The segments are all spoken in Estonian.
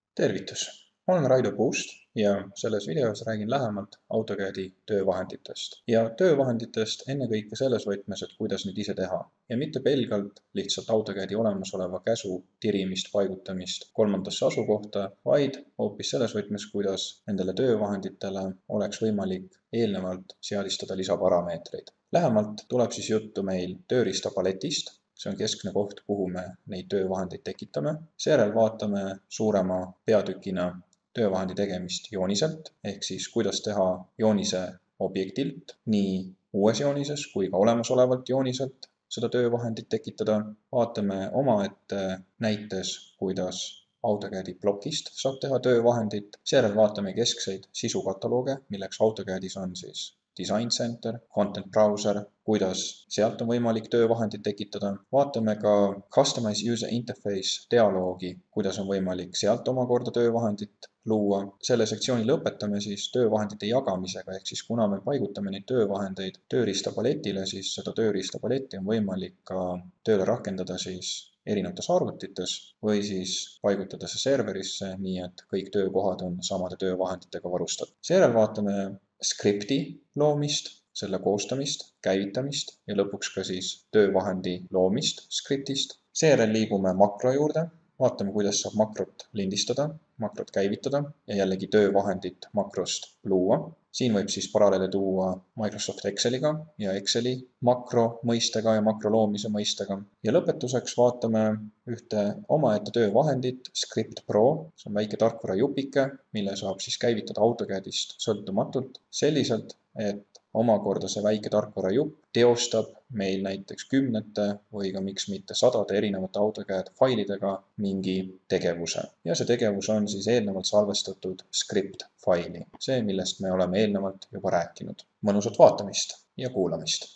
Tervitus! Olen Raido Puust ja selles videos räägin lähemalt AutoCAD-i töövahenditest. Ja töövahenditest ennekõike selles võtmes, et kuidas neid ise teha. Ja mitte pelgalt lihtsalt AutoCAD-i olemasoleva käsu tirimist, paigutamist kolmandasse asukohta, vaid hoopis selles võtmes, kuidas nendele töövahenditele oleks võimalik eelnevalt seadistada lisaparameetreid. Lähemalt tuleb siis juttu meil tööriistapaletist. See on keskne koht, kuhu me neid töövahendeid tekitame. Seejärel vaatame suurema peatükina töövahendi tegemist jooniselt, ehk siis kuidas teha joonise objektilt nii uues joonises kui ka olemasolevalt jooniselt seda töövahendit tekitada. Vaatame omaette näites, kuidas AutoCAD-i plokist saab teha töövahendit. Seejärel vaatame keskseid sisukatalooge, milleks AutoCAD-is on siis Design Center, Content Browser, kuidas sealt on võimalik töövahendit tekitada. Vaatame ka Customize User Interface dialoogi, kuidas on võimalik sealt omakorda töövahendit luua. Selle sektsiooni lõpetame siis töövahendite jagamisega, ehk siis kuna me paigutame neid töövahendeid tööriistapaletile, siis seda tööriistapaletti on võimalik ka tööle rakendada siis erinevates arvutites või siis paigutada see serverisse, nii et kõik töökohad on samade töövahenditega varustatud. Seejärel vaatame skripti loomist, selle koostamist, käivitamist ja lõpuks ka siis töövahendi loomist skriptist. Seejärel liigume makro juurde, vaatame, kuidas saab makrot lindistada, makrot käivitada ja jällegi töövahendit makrost luua. Siin võib siis paralleele tuua Microsoft Exceliga ja Exceli makro mõistega ja makro loomise mõistega. Ja lõpetuseks vaatame ühte omaette töövahendit, Script Pro. See on väike tarkvara jupike, mille saab siis käivitada AutoCAD-ist sõltumatult selliselt, et omakorda see väike tarkvara jupp teostab meil näiteks kümnete või ka miks mitte sadade erinevate AutoCAD failidega mingi tegevuse. Ja see tegevus on siis eelnevalt salvestatud script faili. See, millest me oleme eelnevalt juba rääkinud. Mõnusat vaatamist ja kuulamist!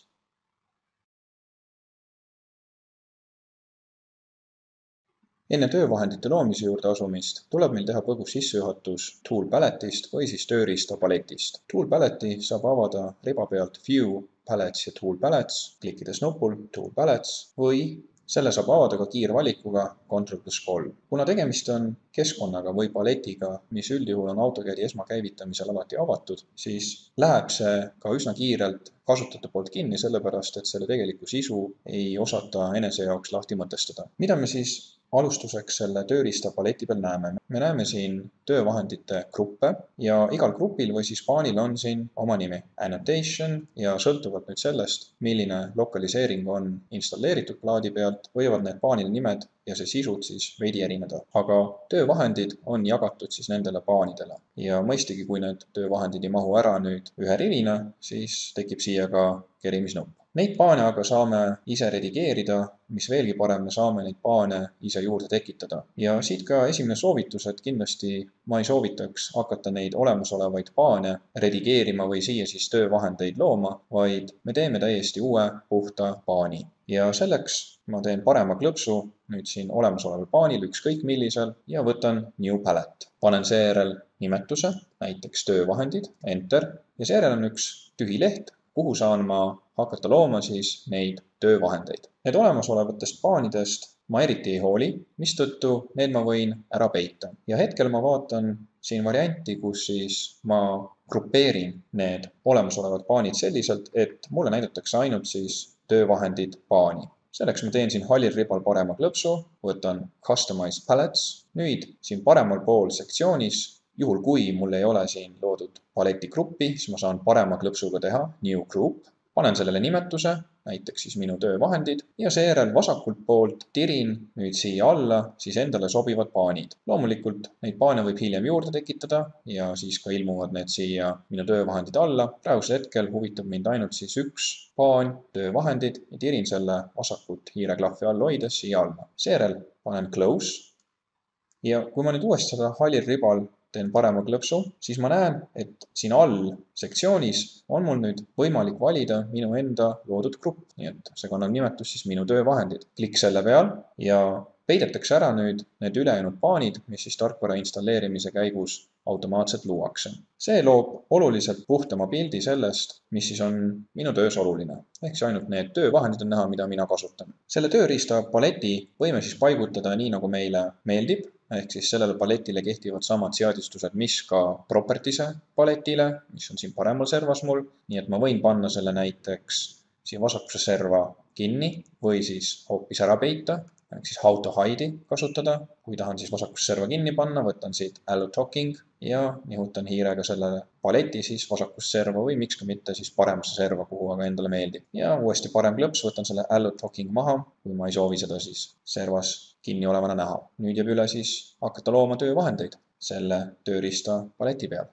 Enne töövahendite loomise juurde asumist tuleb meil teha põgus sissejuhatus Tool Paletist või siis tööriistapaletist. Tool Paleti saab avada riba pealt View, Palettes ja Tool Palettes, klikkides nupul Tool Palettes või selle saab avada ka kiirvalikuga Ctrl+3. Kuna tegemist on keskkonnaga või paletiga, mis üldjuhul on AutoCAD-i esmakäivitamisel alati avatud, siis läheb see ka üsna kiirelt kasutajate poolt kinni, sellepärast et selle tegeliku sisu ei osata enese jaoks lahti mõtestada. Mida me siis alustuseks selle tööriistapaleti peal näeme? Me näeme siin töövahendite gruppe ja igal grupil või siis paanil on siin oma nimi, annotation, ja sõltuvalt nüüd sellest, milline lokaliseering on installeeritud plaadi pealt, võivad need paanil nimed ja see sisud siis veidi erineda. Aga töövahendid on jagatud siis nendele paanidele. Ja mõistagi, kui need töövahendid ei mahu ära nüüd ühe rivina, siis tekib siia ka kerimisnupp. Neid paane aga saame ise redigeerida, mis veelgi parem, me saame neid paane ise juurde tekitada. Ja siit ka esimene soovitus, et kindlasti ma ei soovitaks hakata neid olemasolevaid paane redigeerima või siia siis töövahendeid looma, vaid me teeme täiesti uue puhta paani. Ja selleks ma teen parema klõpsu nüüd siin olemasoleval paanil, ükskõik millisel, ja võtan New Palette. Panen seejärel nimetuse, näiteks töövahendid, Enter, ja seejärel on üks tühi leht, kuhu saan ma hakata looma siis neid töövahendeid. Need olemasolevatest paanidest ma eriti ei hooli, mistõttu need ma võin ära peita. Ja hetkel ma vaatan siin varianti, kus siis ma grupeerin need olemasolevad paanid selliselt, et mulle näidatakse ainult siis töövahendid paani. Selleks ma teen siin hallil ribal parema klõpsu, võtan Customize Palettes. Nüüd siin paremal pool sektsioonis, juhul kui mul ei ole siin loodud paletigruppi, siis ma saan parema klõpsuga teha New Group. Panen sellele nimetuse, näiteks siis minu töövahendid, ja seejärel vasakult poolt tirin nüüd siia alla siis endale sobivad paanid. Loomulikult neid paane võib hiljem juurde tekitada ja siis ka ilmuvad need siia minu töövahendid alla. Praegusel hetkel huvitab mind ainult siis üks paan, töövahendid, ja tirin selle vasakut hiireklahvi all hoides siia alla. Seejärel panen Close ja kui ma nüüd uuesti seda hallil ribal teen parema klõpsu, siis ma näen, et siin all sektsioonis on mul nüüd võimalik valida minu enda loodud grupp. Nii et see kannab nimetus siis minu töövahendid. Klikk selle peal ja peidetakse ära nüüd need ülejäänud paanid, mis siis tarkvara installeerimise käigus automaatselt luuakse. See loob oluliselt puhtama pildi sellest, mis siis on minu töös oluline. Ehk see ainult need töövahendid on näha, mida mina kasutan. Selle tööriista paleti võime siis paigutada nii, nagu meile meeldib. ehk siis sellele paletile kehtivad samad seadistused, mis ka Properties'e paletile, mis on siin paremal servas mul, nii et ma võin panna selle näiteks siin vasakusse serva kinni või siis hoopis ära peita, ehk siis how to hide'i kasutada. Kui tahan siis vasakusse serva kinni panna, võtan siit allow talking ja nihutan hiirega selle paleti siis vasakusse serva või miks ka mitte siis paremasse serva, kuhu aga endale meeldib. Ja uuesti parem klõps, võtan selle allow talking maha, kui ma ei soovi seda siis servas kinni olevana näha. Nüüd jääb üle siis hakata looma töövahendeid selle tööriista paleti peal.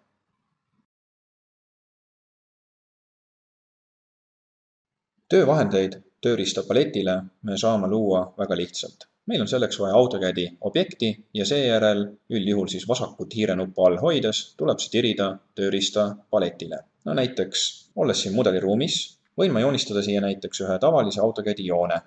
Töövahendeid tööriista paletile me saame luua väga lihtsalt. Meil on selleks vaja AutoCAD-i objekti ja seejärel üldjuhul siis vasakut hiirenuppu all hoides tuleb see tirida tööriista paletile. No näiteks, olles siin mudeliruumis, võin ma joonistada siia näiteks ühe tavalise AutoCAD-i joone.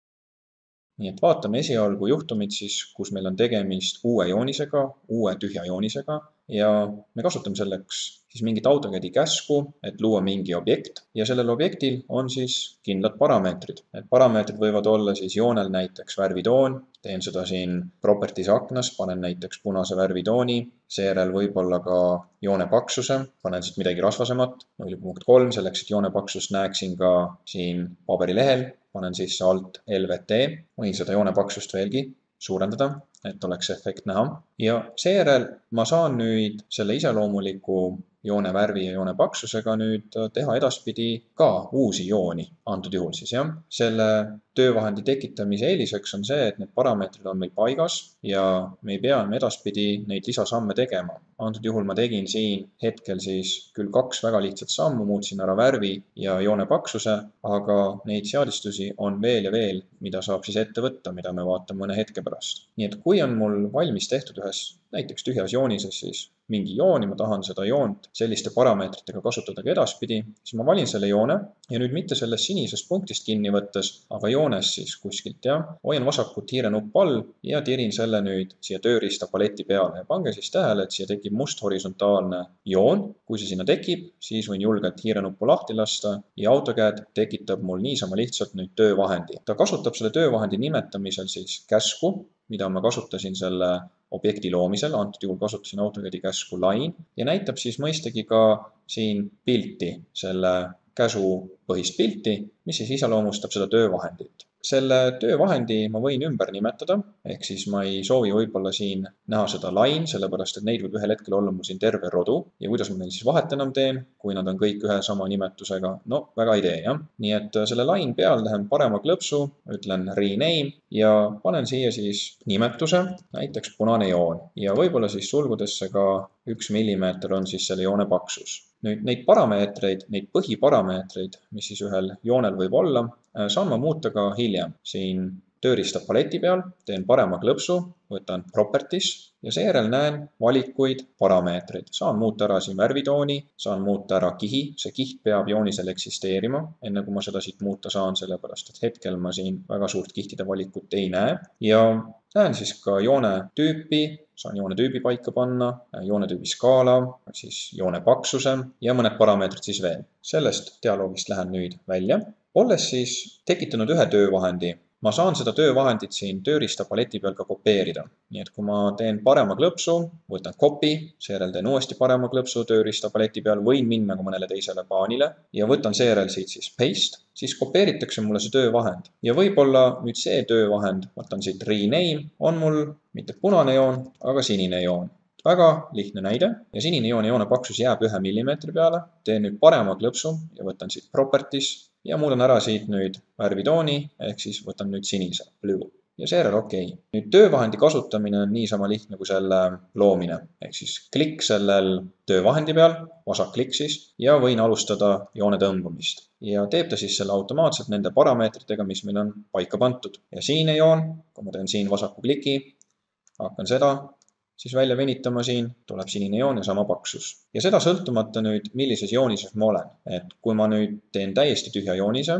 Nii et vaatame esialgu juhtumit siis, kus meil on tegemist uue joonisega, uue tühja joonisega ja me kasutame selleks siis mingit AutoCAD-i käsku, et luua mingi objekt ja sellel objektil on siis kindlad parameetrid. Need parameetrid võivad olla siis joonel näiteks värvitoon, teen seda siin Properties aknas, panen näiteks punase värvitooni, seejärel võib-olla ka joone paksuse, panen siit midagi rasvasemat, 0.3, selleks, et joone paksust näeksin ka siin paberilehel, panen sisse alt LVT, võin seda joone paksust veelgi suurendada, et oleks efekt näha. Ja seejärel ma saan nüüd selle iseloomuliku joone värvi ja joone paksusega nüüd teha edaspidi ka uusi jooni, antud juhul siis jah. Selle töövahendi tekitamise eeliseks on see, et need parameetrid on meil paigas ja me ei pea edaspidi neid lisasamme tegema. Antud juhul ma tegin siin hetkel siis küll 2 väga lihtsat sammu, muutsin ära värvi ja joone paksuse, aga neid seadistusi on veel ja veel, mida saab siis ette võtta, mida me vaatame mõne hetke pärast. Nii et kui on mul valmis tehtud ühes näiteks tühjas joonises siis mingi joon ja ma tahan seda joont selliste parameetritega kasutada ka edaspidi, siis ma valin selle joone ja nüüd mitte sellest sinisest punktist kinni võttes, aga joones siis kuskilt ja hoian vasakut hiirenupp all ja tirin selle nüüd siia tööriista paleti peale ja pange siis tähele, et siia tekib must horisontaalne joon. Kui see sinna tekib, siis võin julgelt hiirenuppu lahti lasta ja AutoCAD tekitab mul niisama lihtsalt nüüd töövahendi. Ta kasutab selle töövahendi nimetamisel siis käsku, mida ma kasutasin selle objekti loomisel, antud juhul kasutasin AutoCAD-i käsku line ja näitab siis mõistagi ka siin pilti, selle käsupõhist pilti, mis siis iseloomustab seda töövahendit. Selle töövahendi ma võin ümber nimetada, ehk siis ma ei soovi võib-olla siin näha seda line, sellepärast et neid võib ühel hetkel olla mul siin terve rodu ja kuidas ma neil siis vahet enam teen, kui nad on kõik ühe sama nimetusega, no väga ei tee, jah. Nii et selle line peal lähen parema klõpsu, ütlen rename ja panen siia siis nimetuse, näiteks punane joon ja võib-olla siis sulgudesse ka 1 millimeeter on siis selle joone paksus. Nüüd neid parameetreid, neid põhiparameetreid, mis siis ühel joonel võib olla, saan ma muuta ka hiljem. Siin tööriista paleti peal teen parema klõpsu, võtan Properties ja seejärel näen valikuid parameetreid. Saan muuta ära siin värvitooni, saan muuta ära kihi, see kiht peab joonisel eksisteerima, enne kui ma seda siit muuta saan, sellepärast et hetkel ma siin väga suurt kihtide valikut ei näe. Ja näen siis ka joone tüüpi, saan joone tüübi paika panna, joone tüübi skaala, siis joone paksuse ja mõned parameetrid siis veel. Sellest dialoogist lähen nüüd välja. Olles siis tekitanud ühe töövahendi, ma saan seda töövahendit siin tööriista paleti peal ka kopeerida. Nii et kui ma teen parema klõpsu, võtan copy, seejärel teen uuesti parema klõpsu tööriista paleti peal, võin minna ka mõnele teisele paanile ja võtan seejärel siit siis paste, siis kopeeritakse mulle see töövahend. Ja võib-olla nüüd see töövahend, võtan siit rename, on mul mitte punane joon, aga sinine joon. Väga lihtne näide ja sinine joon ja joone paksus jääb 1 millimeetri peale. Teen nüüd parema klõpsu ja võtan siit Properties ja muudan ära siit nüüd värvitooni, ehk siis võtan nüüd sinise, blue ja seejärel okei. Nüüd töövahendi kasutamine on niisama lihtne kui selle loomine, ehk siis klikk sellel töövahendi peal, vasak klikk siis ja võin alustada joone tõmbamist. Ja teeb ta siis selle automaatselt nende parameetritega, mis meil on paika pandud. Ja sinine joon, kui ma teen siin vasaku kliki, hakkan seda siis välja venitama siin, tuleb sinine joon ja sama paksus. Ja seda sõltumata nüüd, millises joonises ma olen. Et kui ma nüüd teen täiesti tühja joonise,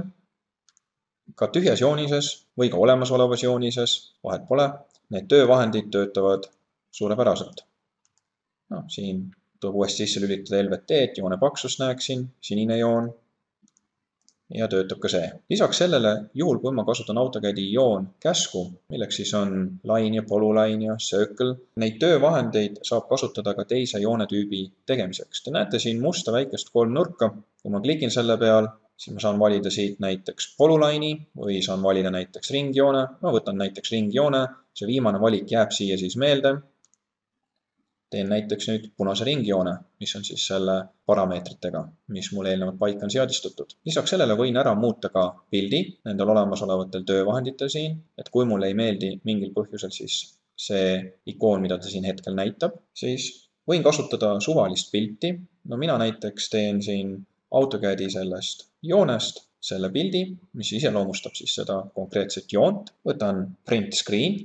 ka tühjas joonises või ka olemasolevas joonises, vahet pole, need töövahendid töötavad suurepäraselt. No, siin tuleb uuesti sisse lülitada LVT, et joone paksust näeksin, sinine joon ja töötab ka see. Lisaks sellele, juhul kui ma kasutan AutoCAD-i ioon käsku, milleks siis on line ja polyline ja circle, neid töövahendeid saab kasutada ka teise joonetüübi tegemiseks. Te näete siin musta väikest kolmnurka. Kui ma klikin selle peal, siis ma saan valida siit näiteks polyline'i või saan valida näiteks ringjoone. Ma võtan näiteks ringjoone. See viimane valik jääb siia siis meelde. Teen näiteks nüüd punase ringjoone, mis on siis selle parameetritega, mis mul eelnevalt paika on seadistatud. Lisaks sellele võin ära muuta ka pildi nendel olemasolevatel töövahenditel siin, et kui mulle ei meeldi mingil põhjusel siis see ikoon, mida ta siin hetkel näitab, siis võin kasutada suvalist pilti. No mina näiteks teen siin AutoCAD-i sellest joonest selle pildi, mis iseloomustab siis seda konkreetset joont. Võtan print screen.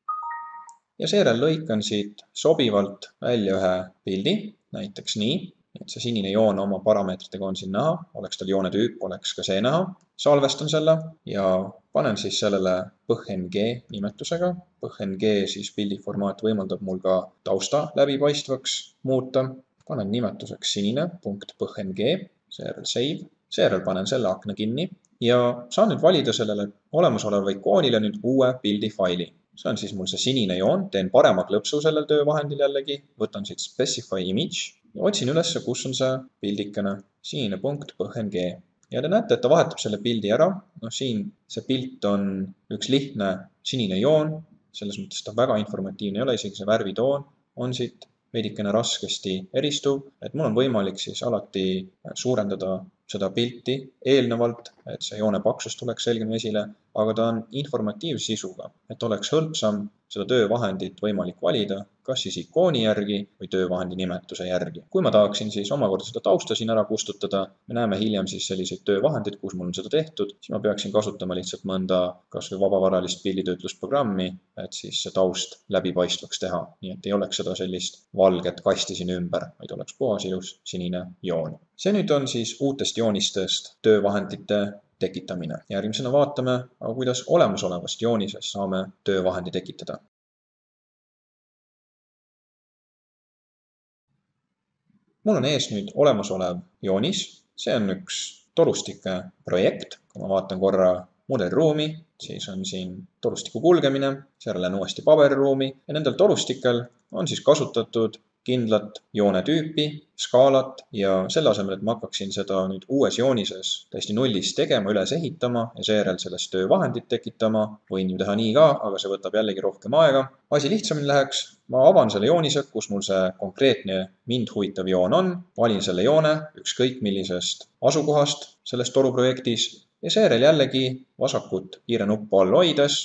Ja seejärel lõikan siit sobivalt välja ühe pildi, näiteks nii, et see sinine joon oma parameetritega on siin näha, oleks tal joone tüüp, oleks ka see näha. Salvestan selle ja panen siis sellele PNG nimetusega. PNG siis pildiformaat võimaldab mul ka tausta läbipaistvaks muuta. Panen nimetuseks sinine.png, seejärel save, seejärel panen selle akna kinni ja saan nüüd valida sellele olemasoleva ikoonile nüüd uue pildifaili. See on siis mul see sinine joon, teen parema klõpsu sellel töövahendil jällegi, võtan siit specify image ja otsin ülesse, kus on see pildikene sinine.png. Ja te näete, et ta vahetab selle pildi ära. Siin see pilt on üks lihtne sinine joon, selles mõttes ta väga informatiivne ei ole, isegi see värvitoon on siit veidikene raskesti eristuv, et mul on võimalik siis alati suurendada seda pilti eelnevalt, et see joone paksus tuleks selgemini esile, aga ta on informatiivse sisuga, et oleks hõlpsam seda töövahendit võimalik valida, kas siis ikooni järgi või töövahendi nimetuse järgi. Kui ma tahaksin siis omakorda seda tausta siin ära kustutada, me näeme hiljem siis selliseid töövahendeid, kus mul on seda tehtud, siis ma peaksin kasutama lihtsalt mõnda kas või vabavaralist pilditöötlusprogrammi, et siis see taust läbipaistvaks teha, nii et ei oleks seda sellist valget kasti siin ümber, vaid oleks puhas ilus sinine joon. See nüüd on siis uutest joonistest töövahendite tekitamine. Järgmisena vaatame, kuidas olemasolevast joonisest saame töövahendi tekitada. Mul on ees nüüd olemasolev joonis. See on üks torustike projekt. Kui ma vaatan korra mudeliruumi, siis on siin torustiku kulgemine, seejärel lähen uuesti paberiruumi ja nendel torustikel on siis kasutatud kindlat joonetüüpi, skaalat ja selle asemel, et ma hakkaksin seda nüüd uues joonises täiesti nullist tegema, üles ehitama ja seejärel sellest töövahendit tekitama, võin ju teha nii ka, aga see võtab jällegi rohkem aega. Asi lihtsamini läheks, ma avan selle joonise, kus mul see konkreetne mind huvitav joon on, valin selle joone ükskõik millisest asukohast selles toruprojektis ja seejärel jällegi vasakut kiire nuppu all hoides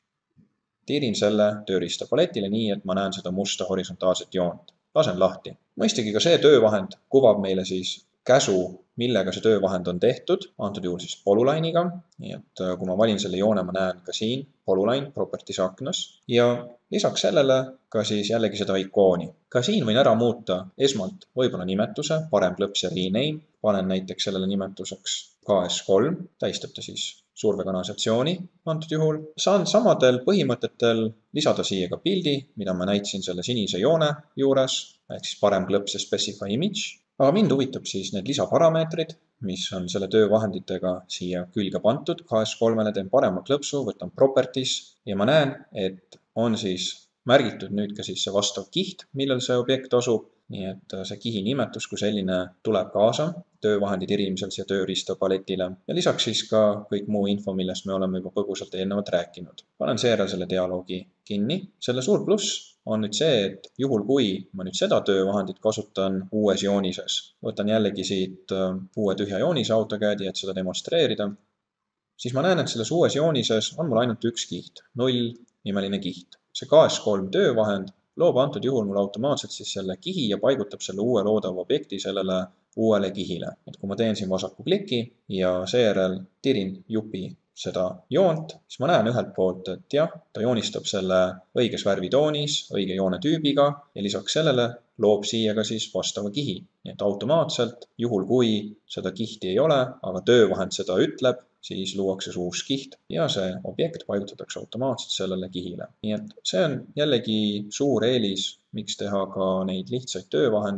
tirin selle tööriista paletile nii, et ma näen seda musta horisontaalset joont. Lasen lahti. Mõistagi ka see töövahend kuvab meile siis käsu, millega see töövahend on tehtud, antud juhul siis polyline'iga. Nii et kui ma valin selle joone, ma näen ka siin polyline properties aknas ja lisaks sellele ka siis jällegi seda ikooni. Ka siin võin ära muuta esmalt võib-olla nimetuse, parem klõps ja rename. Panen näiteks sellele nimetuseks KS3, tähistab ta siis survekanalisatsiooni antud juhul. Saan samadel põhimõtetel lisada siia ka pildi, mida ma näitsin selle sinise joone juures, ehk siis parem klõps ja specify image. Aga mind huvitab siis need lisaparameetrid, mis on selle töövahenditega siia külge pantud. KS3-le teen parema klõpsu, võtan properties ja ma näen, et on siis märgitud nüüd ka siis see vastav kiht, millel see objekt asub. Nii et see kihi nimetus kui selline tuleb kaasa töövahendi tirimisel siia tööriista paletile ja lisaks siis ka kõik muu info, millest me oleme juba põgusalt eelnevalt rääkinud. Panen seejärel selle dialoogi kinni. Selle suur pluss on nüüd see, et juhul kui ma nüüd seda töövahendit kasutan uues joonises, võtan jällegi siit uue tühja joonise AutoCAD-i, et seda demonstreerida, siis ma näen, et selles uues joonises on mul ainult üks kiht, 0 nimeline kiht. See KS3 töövahend loob antud juhul mul automaatselt siis selle kihi ja paigutab selle uue loodava objekti sellele uuele kihile. Et kui ma teen siin vasaku kliki ja seejärel tirin jupi seda joont, siis ma näen ühelt poolt, et jah, ta joonistab selle õiges värvitoonis, õige joonetüübiga ja lisaks sellele loob siia ka siis vastava kihi. Nii et automaatselt, juhul kui seda kihti ei ole, aga töövahend seda ütleb, siis luuakse see uus kiht ja see objekt paigutatakse automaatselt sellele kihile. Nii et see on jällegi suur eelis, miks teha ka neid lihtsaid töövahendeid,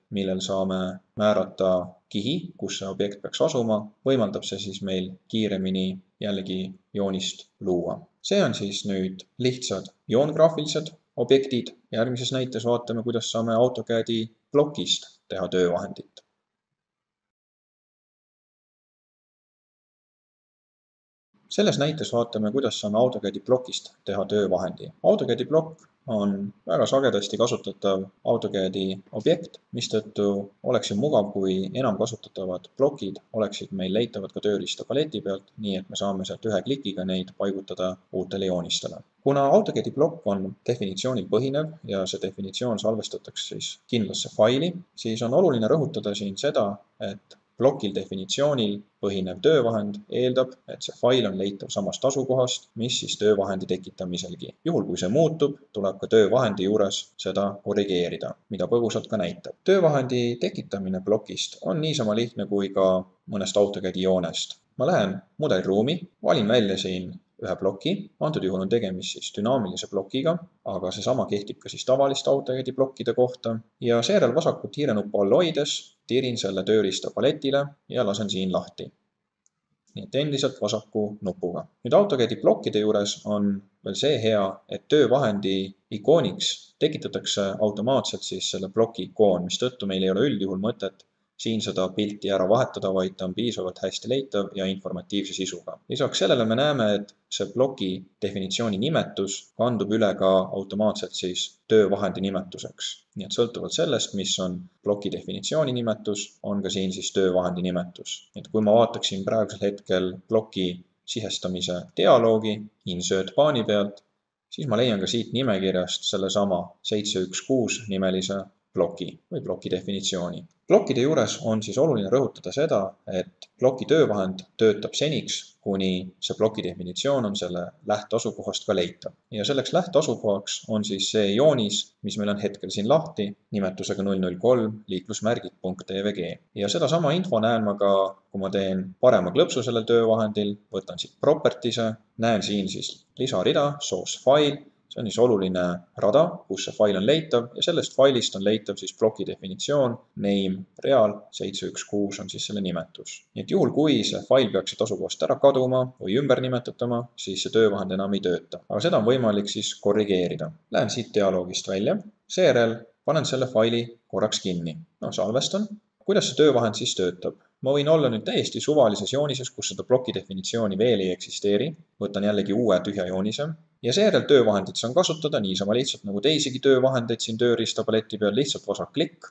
millel saame määrata kihi, kus see objekt peaks asuma, võimaldab see siis meil kiiremini jällegi joonist luua. See on siis nüüd lihtsad joongraafilised objektid. Järgmises näites vaatame, kuidas saame AutoCAD-i plokist teha töövahendit. Selles näites vaatame, kuidas saame AutoCAD-i plokist teha töövahendi. AutoCAD-i plokk on väga sagedasti kasutatav AutoCAD-i objekt, mistõttu oleks mugav, kui enam kasutatavad plokid oleksid meil leitavad ka tööriistapaleti pealt, nii et me saame sealt ühe klikiga neid paigutada uutele joonistele. Kuna AutoCAD-i plokk on definitsioonil põhinev ja see definitsioon salvestatakse siis kindlasse faili, siis on oluline rõhutada siin seda, et plokil definitsioonil põhinev töövahend eeldab, et see fail on leitav samast asukohast, mis siis töövahendi tekitamiselgi. Juhul, kui see muutub, tuleb ka töövahendi juures seda korrigeerida, mida põgusalt ka näitab. Töövahendi tekitamine plokist on niisama lihtne kui ka mõnest AutoCAD-i joonest. Ma lähen mudeliruumi, valin välja siin ühe ploki, antud juhul on tegemist siis dünaamilise plokiga, aga seesama kehtib ka siis tavaliste AutoCAD-i plokkide kohta ja seejärel vasakut hiirenuppu all hoides tirin selle tööriista paletile ja lasen siin lahti. Nii et endiselt vasaku nupuga. Nüüd AutoCAD-i plokkide juures on veel see hea, et töövahendi ikooniks tekitatakse automaatselt siis selle ploki ikoon, mistõttu meil ei ole üldjuhul mõtet siin seda pilti ära vahetada, vaid ta on piisavalt hästi leitav ja informatiivse sisuga. Lisaks sellele me näeme, et see ploki definitsiooni nimetus kandub üle ka automaatselt siis töövahendi nimetuseks. Nii et sõltuvalt sellest, mis on ploki definitsiooni nimetus, on ka siin siis töövahendi nimetus. Et kui ma vaataksin praegusel hetkel ploki sisestamise dialoogi insert paani pealt, siis ma leian ka siit nimekirjast sellesama 716 nimelise ploki või ploki definitsiooni. Plokkide juures on siis oluline rõhutada seda, et ploki töövahend töötab seniks, kuni see ploki definitsioon on selle lähtasukohast ka leitav. Ja selleks lähtasukohaks on siis see joonis, mis meil on hetkel siin lahti, nimetusega 003 liiklusmärgid.tvg. Ja sedasama info näen ma ka, kui ma teen parema klõpsu sellel töövahendil, võtan siit properties'e, näen siin siis lisarida, source file. See on siis oluline rada, kus see fail on leitav ja sellest failist on leitav siis ploki definitsioon, name, real, 716 on siis selle nimetus. Nii et juhul, kui see fail peaks siit asukohast ära kaduma või ümber nimetatama, siis see töövahend enam ei tööta. Aga seda on võimalik siis korrigeerida. Lähen siit dialoogist välja, seejärel panen selle faili korraks kinni. Salvestan. Kuidas see töövahend siis töötab? Ma võin olla nüüd täiesti suvalises joonises, kus seda ploki definitsiooni veel ei eksisteeri. Võtan jällegi uue tühja joonise. Ja seejärel töövahendit saan kasutada niisama lihtsalt nagu teisigi töövahendeid siin tööriistapaleti peal, lihtsalt vasak klikk.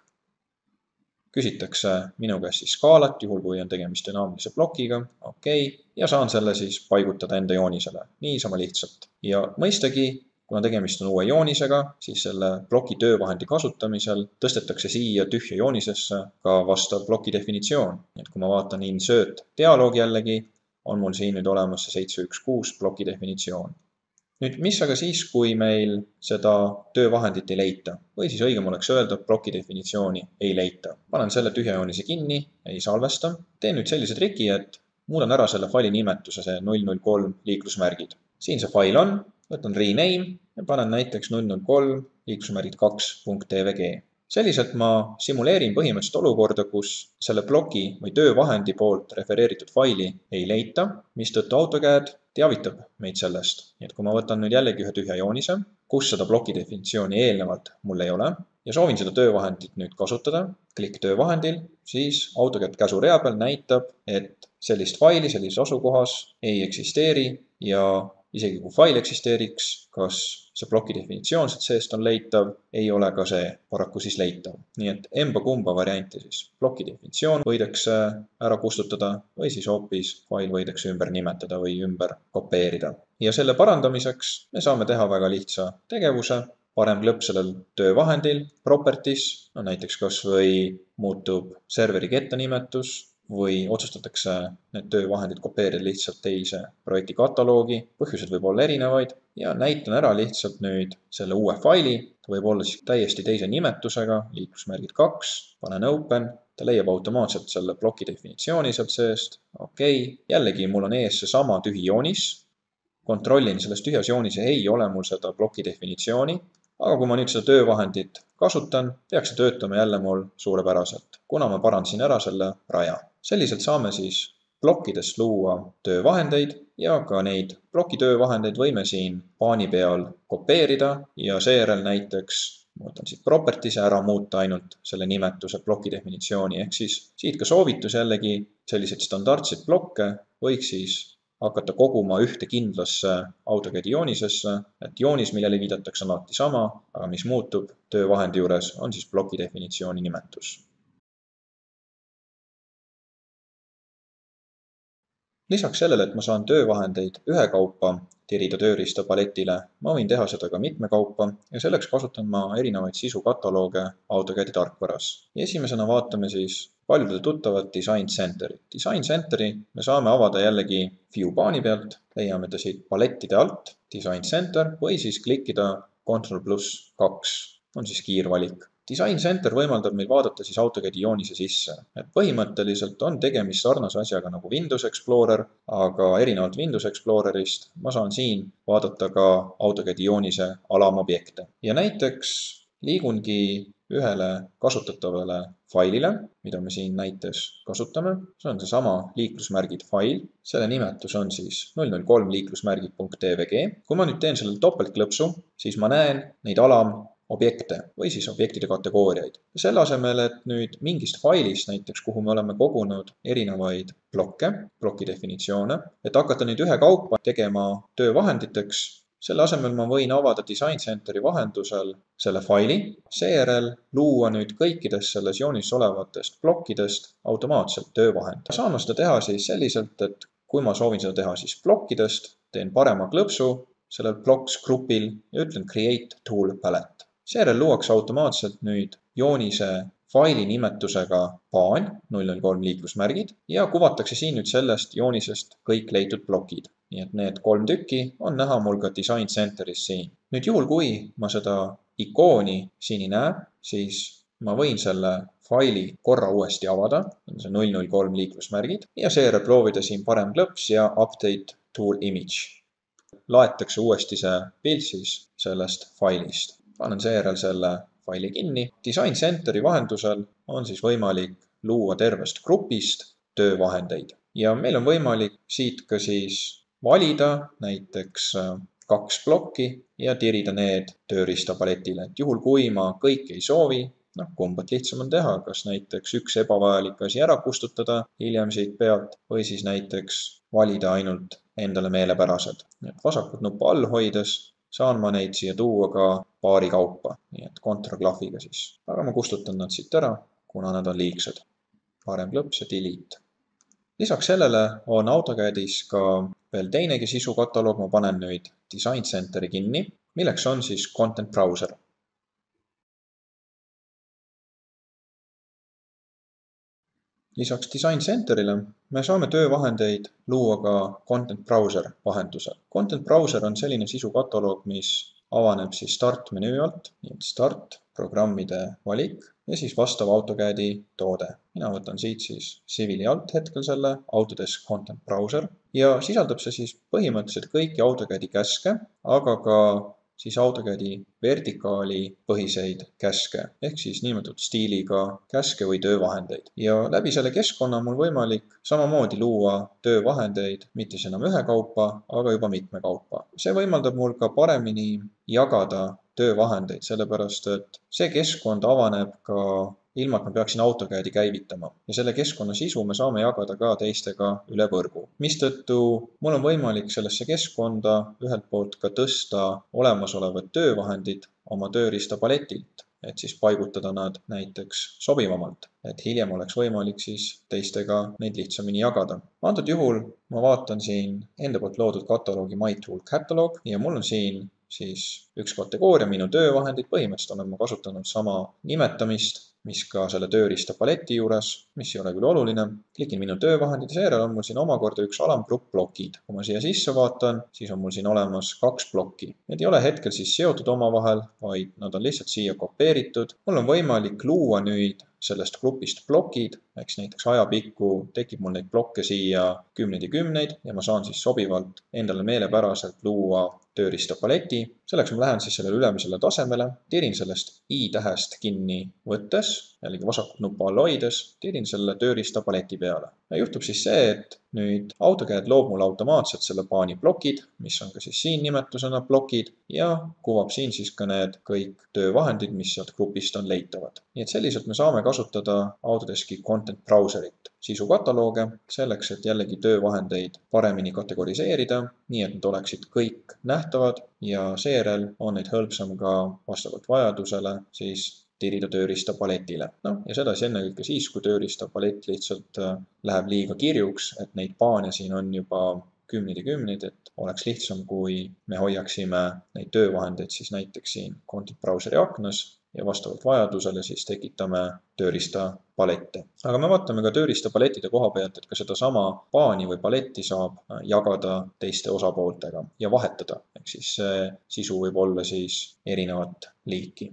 Küsitakse minu käest siis skaalat, juhul kui on tegemist dünaamilise plokiga, ja saan selle siis paigutada enda joonisele, niisama lihtsalt. Ja mõistagi, kuna tegemist on uue joonisega, siis selle ploki töövahendi kasutamisel tõstetakse siia tühja joonisesse ka vastav ploki definitsioon. Et kui ma vaatan insert dialoogi jällegi, on mul siin nüüd olemas see 716 ploki definitsioon. Nüüd, mis aga siis, kui meil seda töövahendit ei leita? Või siis õigem oleks öelda, et ploki definitsiooni ei leita. Panen selle tühja joonise kinni, ei salvesta. Teen nüüd sellise triki, et muudan ära selle faili nimetuse, see 003 liiklusmärgid. Siin see fail on, võtan rename ja panen näiteks 003 liiklusmärgid 2.tvg. Selliselt ma simuleerin põhimõtteliselt olukorda, kus selle ploki või töövahendi poolt refereeritud faili ei leita, mistõttu AutoCAD teavitab meid sellest. Nii et kui ma võtan nüüd jällegi ühe tühja joonise, kus seda ploki definitsiooni eelnevalt mul ei ole ja soovin seda töövahendit nüüd kasutada, klikk töövahendil, siis AutoCAD käsurea peal näitab, et sellist faili sellises asukohas ei eksisteeri ja isegi kui fail eksisteeriks, kas see ploki definitsioon seest on leitav, ei ole ka see paraku siis leitav. Nii et emba-kumba varianti siis ploki definitsioon võidakse ära kustutada või siis hoopis fail võidakse ümber nimetada või ümber kopeerida. Ja selle parandamiseks me saame teha väga lihtsa tegevuse, parem klõps sellel töövahendil, properties, näiteks kas või muutub serveri kettanimetus, või otsustatakse need töövahendid kopeerida lihtsalt teise projekti kataloogi. Põhjused võib olla erinevaid ja näitan ära lihtsalt nüüd selle uue faili. Ta võib olla siis täiesti teise nimetusega, liiklusmärgid 2, panen open. Ta leiab automaatselt selle ploki definitsiooni sealt seest. Jällegi mul on ees see sama tühi joonis. Kontrollin, selles tühjas joonis ei ole mul seda ploki definitsiooni. aga kui ma nüüd seda töövahendit kasutan, peaks see töötama jälle mul suurepäraselt, kuna ma parandasin ära selle raja. Selliselt saame siis plokkidest luua töövahendeid ja ka neid plokitöövahendeid võime siin paani peal kopeerida ja seejärel näiteks muutan siit properties'e ära muuta ainult selle nimetuse ploki definitsiooni, ehk siis siit ka soovitus jällegi selliseid standardseid blokke võiks siis hakata koguma ühte kindlasse AutoCAD-i joonisesse, et joonis, millele viidatakse, on alati sama, aga mis muutub töövahendi juures, on siis ploki definitsiooni nimetus. Lisaks sellele, et ma saan töövahendeid ühekaupa tirida tööriistapaletile, ma võin teha seda ka mitmekaupa ja selleks kasutan ma erinevaid sisukataloge AutoCAD-i tarkvaras. Esimesena vaatame siis paljudele tuttavat Design Centerit. Design Centeri me saame avada jällegi View paani pealt, leiame ta siit palettide alt, Design Center, või siis klikkida Ctrl+2, on siis kiirvalik. Design Center võimaldab meil vaadata siis AutoCAD-i joonise sisse. Et põhimõtteliselt on tegemist sarnase asjaga nagu Windows Explorer, aga erinevalt Windows Explorerist ma saan siin vaadata ka AutoCAD-i joonise alamobjekte. Ja näiteks liigungi ühele kasutatavale failile, mida me siin näites kasutame. See on seesama liiklusmärgid fail. Selle nimetus on siis 003 liiklusmärgid.tvg. Kui ma nüüd teen sellele topeltklõpsu, siis ma näen neid objekte või siis objektide kategooriaid. Selle asemel, et nüüd mingist failist näiteks, kuhu me oleme kogunud erinevaid ploki definitsioone, et hakata nüüd ühekaupa tegema töövahenditeks, selle asemel ma võin avada Design Centeri vahendusel selle faili, seejärel luua nüüd kõikidest selles joonis olevatest plokkidest automaatselt töövahend. Saame seda teha siis selliselt, et kui ma soovin seda teha siis plokkidest, teen parema klõpsu sellel blocks grupil ja ütlen Create Tool Palette. Seejärel luuakse automaatselt nüüd joonise faili nimetusega paan 003 liiklusmärgid ja kuvatakse siin nüüd sellest joonisest kõik leitud plokid. Nii et need 3 tükki on näha mul ka Design Centeris siin. Nüüd juhul, kui ma seda ikooni siin ei näe, siis ma võin selle faili korra uuesti avada, see 003 liiklusmärgid, ja seejärel proovida siin parem klõps ja Update Tool Image. Laetakse uuesti see pilt siis sellest failist. Panen seejärel selle faili kinni. Design Centeri vahendusel on siis võimalik luua tervest grupist töövahendeid. Ja meil on võimalik siit ka siis valida näiteks 2 plokki ja tirida need tööriistapaletile. Et juhul, kui ma kõike ei soovi, kumbat lihtsam on teha, kas näiteks üks ebavajalik asi ära kustutada hiljem siit pealt või siis näiteks valida ainult endale meelepärased. Vasakut nuppu all hoides saan ma neid siia tuua ka paari kaupa, nii et kontraklahviga siis. Aga ma kustutan nad siit ära, kuna nad on liigsed. Parem klõps ja delete. Lisaks sellele on AutoCADis ka veel teinegi sisukataloog, ma panen nüüd Design Centeri kinni, milleks on siis Content Browser. Lisaks Design Centerile me saame töövahendeid luua ka Content Browser vahendusel. Content Browser on selline sisukataloog, mis avaneb siis Start menüü alt, nii et Start, programmide valik ja siis vastav AutoCADi toode. Mina võtan siit siis Civili alt hetkel selle Autodesk Content Browser ja sisaldab see siis põhimõtteliselt kõiki AutoCADi käske, aga ka siis AutoCADi vertikaali põhiseid käske, ehk siis nimetatud stiiliga käske või töövahendeid. Ja läbi selle keskkonna on mul võimalik samamoodi luua töövahendeid, mitte enam ühekaupa, aga juba mitmekaupa. See võimaldab mul ka paremini jagada töövahendeid, sellepärast et see keskkond avaneb ka ilma, et ma peaksin AutoCADi käivitama. Ja selle keskkonna sisu me saame jagada ka teistega üle võrgu. Mistõttu mul on võimalik sellesse keskkonda ühelt poolt ka tõsta olemasolevad töövahendid oma tööriistapaletilt, et siis paigutada nad näiteks sobivamalt, et hiljem oleks võimalik siis teistega neid lihtsamini jagada. Antud juhul ma vaatan siin enda poolt loodud kataloogi My Tool Catalog ja mul on siin siis üks kategooria minu töövahendid, põhimõtteliselt olen ma kasutanud sama nimetamist, mis ka selle tööriistapaleti juures, mis ei ole küll oluline. Klikin minu töövahendid ja seejärel on mul siin omakorda üks alamgrupp plokid. Kui ma siia sisse vaatan, siis on mul siin olemas 2 plokki. Need ei ole hetkel siis seotud omavahel, vaid nad on lihtsalt siia kopeeritud. Mul on võimalik luua nüüd sellest grupist plokid, eks näiteks ajapikku tekib mul neid blokke siia kümneid ja ma saan siis sobivalt endale meelepäraselt luua tööriistapaleti. Selleks ma lähen siis sellele ülemisele tasemele, tirin sellest I-tähest kinni võttes, jällegi vasakut nuppu all hoides, tirin selle tööriistapaleti peale. Ja juhtub siis see, et nüüd AutoCAD loob mulle automaatselt selle paani plokid, mis on ka siis siin nimetusena plokid, ja kuvab siin siis ka need kõik töövahendid, mis sealt grupist on leitavad. Nii et selliselt me saame kasutada Autodeski Content Browserit, sisukatalooge, selleks, et jällegi töövahendeid paremini kategoriseerida, nii et need oleksid kõik nähtavad ja seejärel on neid hõlpsam ka vastavalt vajadusele siis tirida tööriistapaletile. Ja sedasi ennekõike siis, kui tööriistapalett lihtsalt läheb liiga kirjuks, et neid paane siin on juba kümneid ja kümneid, et oleks lihtsam, kui me hoiaksime neid töövahendeid siis näiteks siin Content Browseri aknas ja vastavalt vajadusele siis tekitame tööriistapalette. Aga me vaatame ka tööriistapalettide koha pealt, et ka sedasama paani või paletti saab jagada teiste osapooltega ja vahetada. Ehk siis see sisu võib olla siis erinevat liiki.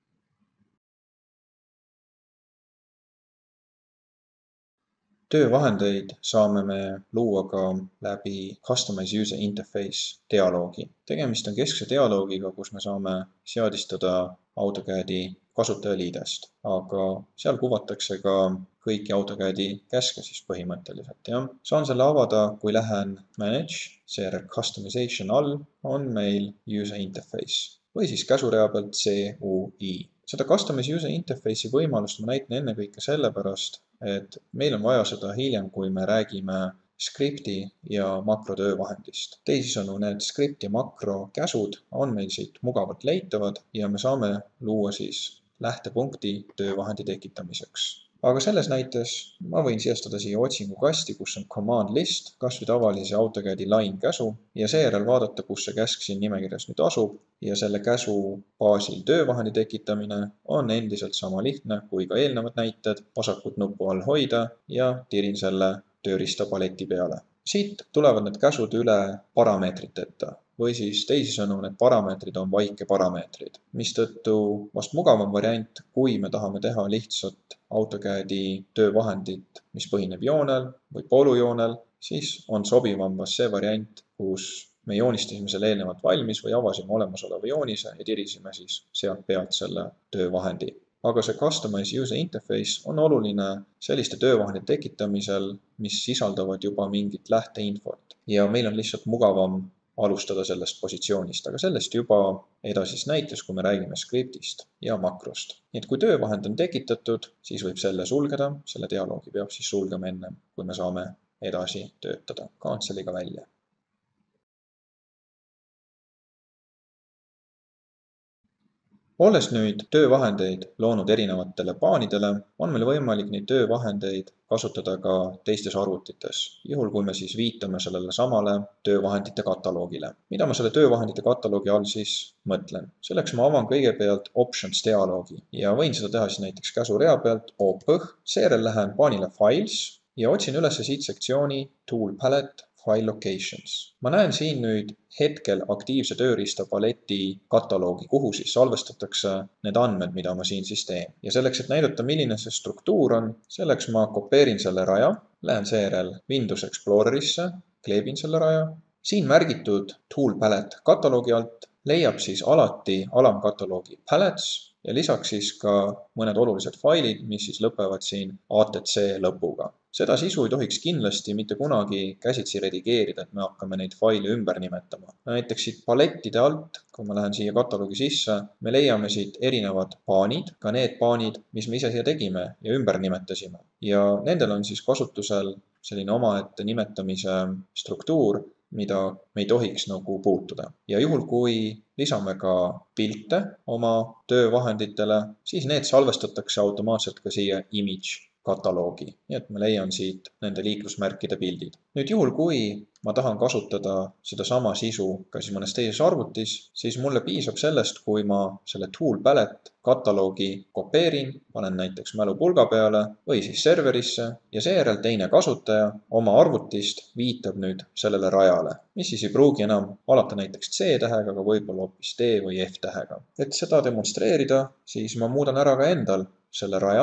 Töövahendeid saame me luua ka läbi Customize User Interface dialoogi. Tegemist on keskse dialoogiga, kus me saame seadistada AutoCAD-i kasutajaliidest, aga seal kuvatakse ka kõiki AutoCAD-i käske siis põhimõtteliselt. Saan selle avada, kui lähen Manage, seejärel Customization all on meil User Interface või siis käsurea pealt CUI. Seda Customize User Interface'i võimalust ma näitan ennekõike sellepärast, et meil on vaja seda hiljem, kui me räägime skripti ja makro töövahendist. Teisisõnu, need skript ja makro käsud on meil siit mugavalt leitavad ja me saame luua siis lähtepunkti töövahendi tekitamiseks. Aga selles näites ma võin sisestada siia otsingukasti, kus on command list, kas või tavalise AutoCAD-i line käsu ja seejärel vaadata, kus see käsk siin nimekirjas nüüd asub ja selle käsu baasil töövahendi tekitamine on endiselt sama lihtne kui ka eelnevad näited, vasakut nuppu all hoida ja tirin selle tööriistapaleti peale. Siit tulevad need käsud üle parameetriteta või siis teisisõnu need parameetrid on vaikeparameetrid, mistõttu vast mugavam variant, kui me tahame teha lihtsalt AutoCAD-i töövahendit, mis põhineb joonel või poolujoonel, siis on sobivam vast see variant, kus me joonistasime selle eelnevalt valmis või avasime olemasoleva joonise ja tirisime siis sealt pealt selle töövahendi. Aga see Customize User Interface on oluline selliste töövahendite tekitamisel, mis sisaldavad juba mingit lähteinfot ja meil on lihtsalt mugavam alustada sellest positsioonist, aga sellest juba edasises näites, kui me räägime skriptist ja makrost. Nii et kui töövahend on tekitatud, siis võib selle sulgeda, selle dialoogi peab siis sulgema enne, kui me saame edasi töötada canceliga välja. Olles nüüd töövahendeid loonud erinevatele paanidele, on meil võimalik neid töövahendeid kasutada ka teistes arvutites, juhul kui me siis viitame sellele samale töövahendite kataloogile. Mida ma selle töövahendite kataloogi all siis mõtlen? Selleks ma avan kõigepealt Options dialoogi ja võin seda teha siis näiteks käsurea pealt OPH, seejärel lähen paanile Files ja otsin üles siit sektsiooni Tool Palette File Locations. Ma näen siin nüüd hetkel aktiivse tööriistapaleti kataloogi, kuhu siis salvestatakse need andmed, mida ma siin siis teen. Ja selleks, et näidata, milline see struktuur on, selleks ma kopeerin selle raja, lähen seejärel Windows Explorerisse, kleebin selle raja. Siin märgitud Tool Palette kataloogi alt leiab siis alati alamkataloogi Palettes ja lisaks siis ka mõned olulised failid, mis siis lõpevad siin ATC lõpuga. Seda sisu ei tohiks kindlasti mitte kunagi käsitsi redigeerida, et me hakkame neid faile ümber nimetama. Näiteks siit palettide alt, kui ma lähen siia kataloogi sisse, me leiame siit erinevad paanid, ka need paanid, mis me ise siia tegime ja ümber nimetasime. Ja nendel on siis kasutusel selline omaette nimetamise struktuur, mida me ei tohiks nagu puutuda. Ja juhul, kui lisame ka pilte oma töövahenditele, siis need salvestatakse automaatselt ka siia image kataloogi, nii et ma leian siit nende liiklusmärkide pildid. Nüüd juhul, kui ma tahan kasutada sedasama sisu ka siis mõnes teises arvutis, siis mulle piisab sellest, kui ma selle Tool Palette kataloogi kopeerin, panen näiteks mälupulga peale või siis serverisse ja seejärel teine kasutaja oma arvutist viitab nüüd sellele rajale, mis siis ei pruugi enam alata näiteks C-tähega, aga võib-olla hoopis D või F-tähega. Et seda demonstreerida, siis ma muudan ära ka endal selle raja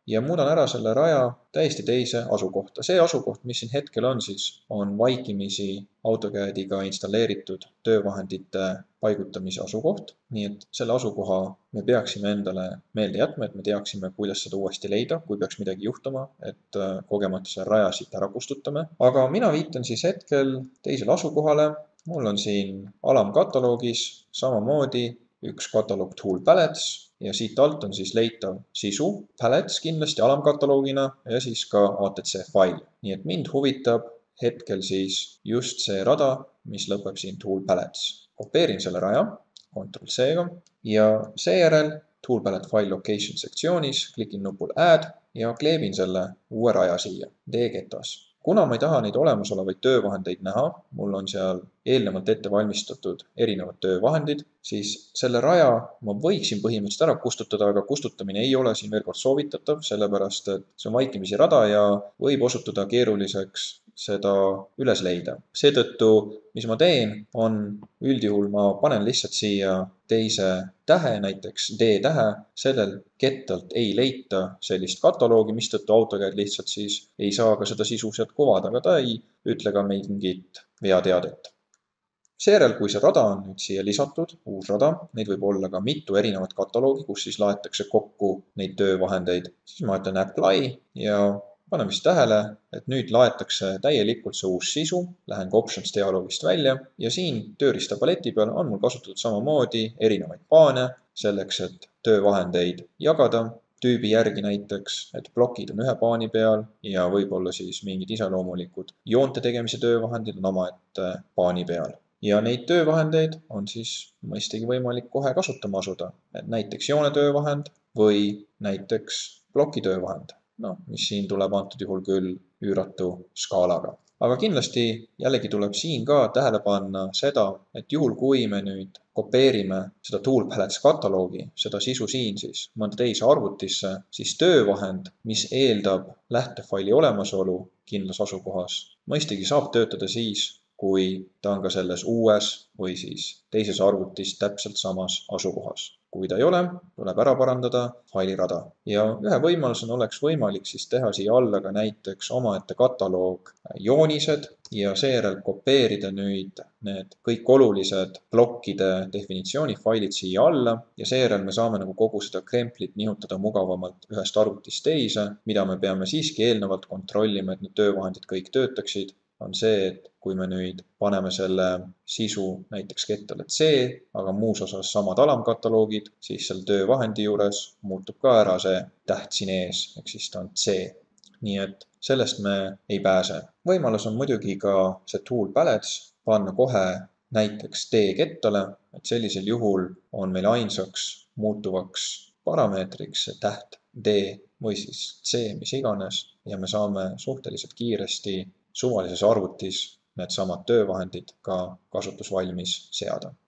ja muudan ära selle raja täiesti teise asukohta. See asukoht, mis siin hetkel on, siis on vaikimisi AutoCADiga installeeritud töövahendite paigutamise asukoht. Nii et selle asukoha me peaksime endale meelde jätma, et me teaksime, kuidas seda uuesti leida, kui peaks midagi juhtuma, et kogemata selle raja siit ära kustutame. Aga mina viitan siis hetkel teisele asukohale. Mul on siin alamkataloogis samamoodi üks kataloog Tool Palettes ja siit alt on siis leitav sisu, Palettes kindlasti alamkataloogina ja siis ka ATC fail. Nii et mind huvitab hetkel siis just see rada, mis lõpeb siin Tool Palettes. Kopeerin selle raja Ctrl-C-ga ja seejärel Tool Palette File Location sektsioonis klikin nupul Add ja kleebin selle uue raja siia D-ketas. Kuna ma ei taha neid olemasolevaid töövahendeid näha, mul on seal eelnevalt ette valmistatud erinevad töövahendid, siis selle raja ma võiksin põhimõtteliselt ära kustutada, aga kustutamine ei ole siin veel kord soovitatav, sellepärast et see on vaikimisi rada ja võib osutuda keeruliseks seda üles leida. Seetõttu, mis ma teen, on üldjuhul ma panen lihtsalt siia teise tähe, näiteks D-tähe, sellel kettalt ei leita sellist kataloogi, mistõttu AutoCAD lihtsalt siis ei saa ka seda sisu sealt kuvada, aga ta ei ütle ka mingit veateadet. Seejärel, kui see rada on nüüd siia lisatud, uus rada, neid võib olla ka mitu erinevat kataloogi, kus siis laetakse kokku neid töövahendeid, siis ma ütlen Apply ja panen vist tähele, et nüüd laetakse täielikult see uus sisu, lähen ka Options dialoogist välja ja siin tööriistapaleti peal on mul kasutatud samamoodi erinevaid paane selleks, et töövahendeid jagada tüübi järgi näiteks, et plokid on ühe paani peal ja võib-olla siis mingid iseloomulikud joonte tegemise töövahendid on omaette paani peal. Ja neid töövahendeid on siis mõistagi võimalik kohe kasutama asuda, et näiteks joone töövahend või näiteks ploki töövahend. Mis siin tuleb antud juhul küll üüratu skaalaga. Aga kindlasti jällegi tuleb siin ka tähele panna seda, et juhul kui me nüüd kopeerime seda Tool Palettes kataloogi, seda sisu siin siis mõnda teise arvutisse, siis töövahend, mis eeldab lähtefaili olemasolu kindlas asukohas, mõistagi saab töötada siis, kui ta on ka selles uues või siis teises arvutis täpselt samas asukohas. Kui ta ei ole, tuleb ära parandada failirada. Ja ühe võimalusena oleks võimalik siis teha siia alla ka näiteks omaette kataloog joonised ja seejärel kopeerida nüüd need kõik olulised plokkide definitsioonifailid siia alla ja seejärel me saame nagu kogu seda kremplit nihutada mugavamalt ühest arvutist teise, mida me peame siiski eelnevalt kontrollima, et need töövahendid kõik töötaksid, on see, et kui me nüüd paneme selle sisu näiteks kettale C, aga muus osas samad alamkataloogid, siis selle töövahendi juures muutub ka ära see täht siin ees, ehk siis ta on C. Nii et sellest me ei pääse. Võimalus on muidugi ka see Tool Palettes panna kohe näiteks D kettale, et sellisel juhul on meil ainsaks muutuvaks parameetriks see täht D või siis C, mis iganes, ja me saame suhteliselt kiiresti suvalises arvutis need samad töövahendid ka kasutusvalmis seada.